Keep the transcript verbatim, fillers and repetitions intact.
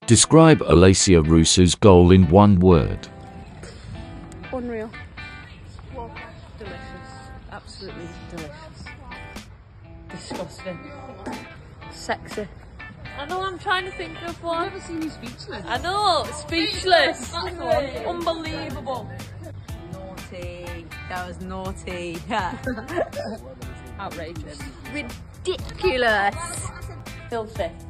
Describe Alessia Russo's goal in one word. Unreal. Delicious. Absolutely delicious. Disgusting. Sexy. I know, I'm trying to think of one. I've never seen you speechless. I know, speechless. Unbelievable. Naughty. That was naughty. Outrageous. Ridiculous. Filthy.